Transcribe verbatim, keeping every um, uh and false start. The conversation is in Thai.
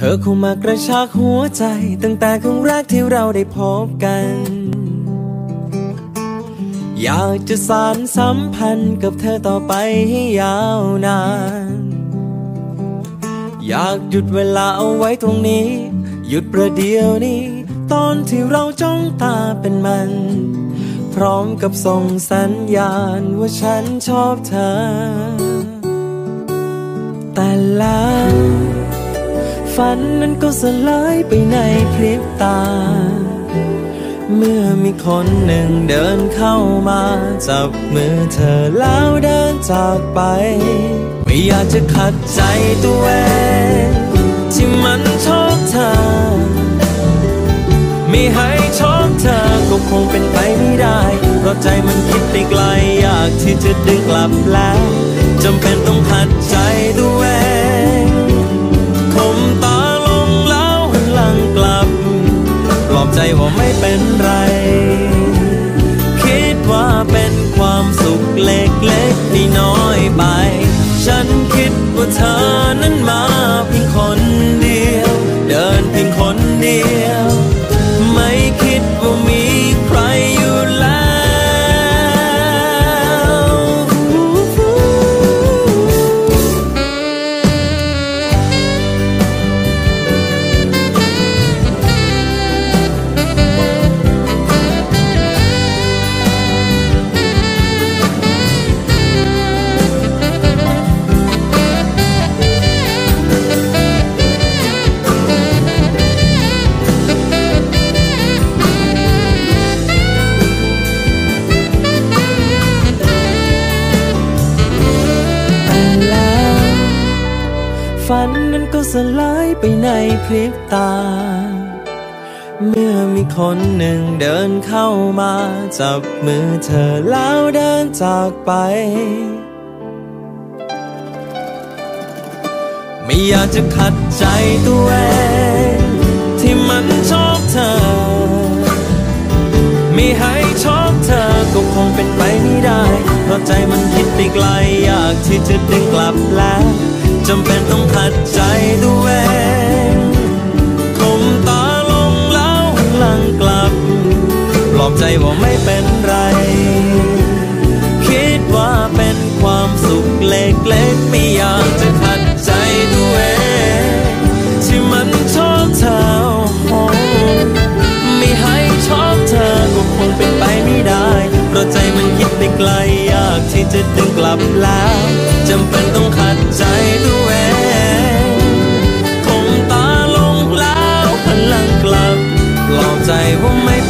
อเข้ามากระชากหัวใจตั้งแต่ครั้งแรกที่เราได้พบกันอยากจะสานสัมพันธ์กับเธอต่อไปให้ยาวนานอยากหยุดเวลาเอาไว้ตรงนี้หยุดประเดี๋ยวนี้ตอนที่เราจ้องตาเป็นมันพร้อมกับส่งสัญญาณว่าฉันชอบเธอแต่แล้วฝันนั้นก็สลายไปในพริบตาเมื่อมีคนหนึ่งเดินเข้ามาจับมือเธอแล้วเดินจากไปไม่อยากจะขัดใจตัวเองที่มันชอบเธอไม่ให้ชอบเธอก็คงเป็นไปไม่ได้เพราะใจมันคิดไปไกลอยากที่จะดึงกลับแล้วจำเป็นต้องขัดใจตัวเองคมตาลงแล้วหันหลังกลับปลอบใจว่าไม่เป็นไรคิดว่าเป็นความสุขเล็กๆที่น้อยไปฉันคิดว่าเธอนั้นมาเพียงคนเดียวเดินเพียงคนเดียวไม่คิดว่ามีใครอยู่แล้วฝันนั้นก็สลายไปในพริบตาเมื่อมีคนหนึ่งเดินเข้ามาจับมือเธอแล้วเดินจากไปไม่อยากจะขัดใจตัวเองที่มันชอบเธอไม่ให้ชอบเธอก็คงเป็นไปไม่ได้เพราะใจมันคิดไปไกลอยากที่จะดึงกลับแล้วจำเป็นต้องขัดใจตัวเองคมตาลงแล้วหันหลังกลับปลอบใจว่าไม่เป็นไรคิดว่าเป็นความสุขเล็กๆไม่อยากจะขัดใจตัวเองที่มันชอบเธอไม่ให้ชอบเธอก็คงเป็นไปไม่ได้เพราะใจมันคิดไปไกลอยากที่จะดึงกลับแล้วจำเป็นต้องขัดใจตัวเองคมตาลงแล้วหันหลังกลับปลอบใจว่าไม่